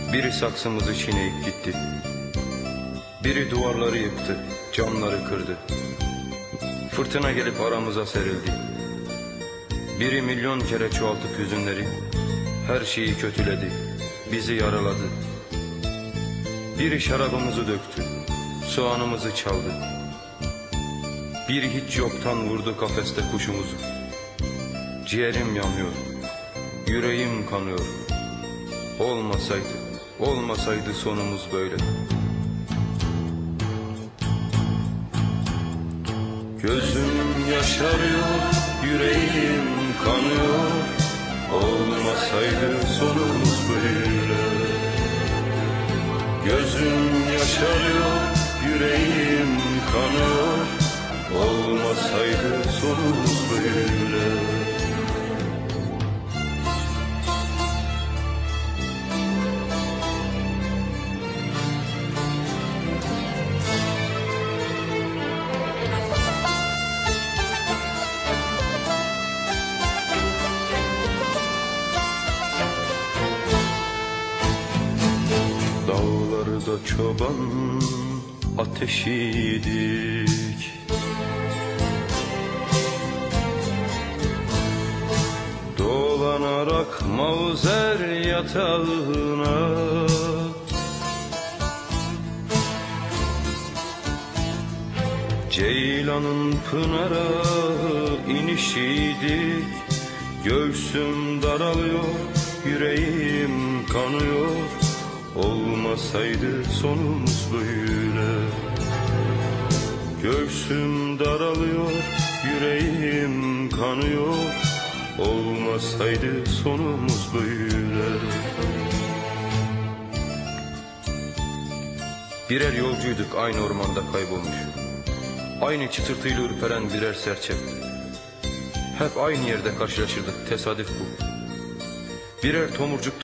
Biri saksımızı çiğneyip gitti. Biri duvarları yıktı, camları kırdı. Fırtına gelip aramıza serildi. Biri milyon kere çoğaltıp hüzünleri, her şeyi kötüledi, bizi yaraladı. Biri şarabımızı döktü, soğanımızı çaldı. Biri hiç yoktan vurdu kafeste kuşumuzu. Ciğerim yanıyor, yüreğim kanıyor. Olmasaydı sonumuz böyle. Gözüm yaşarıyor, yüreğim kanıyor. Olmasaydı sonumuz böyle. Gözüm yaşarıyor, yüreğim kanıyor. Olmasaydı sonumuz böyle. Dağlarda çoban ateşiydik. Dolanarak mavzer yatağına, Ceylanın pınara inişiydik. Göğsüm daralıyor, yüreğim kanıyor. Olmasaydı sonumuz böyle. Göğsüm daralıyor, yüreğim kanıyor. Olmasaydı sonumuz böyle. Birer yolcuyduk aynı ormanda kaybolmuş. Aynı çıtırtıyla ürperen birer serçe. Hep aynı yerde karşılaşırdık, tesadüf bu. Birer tomurcuk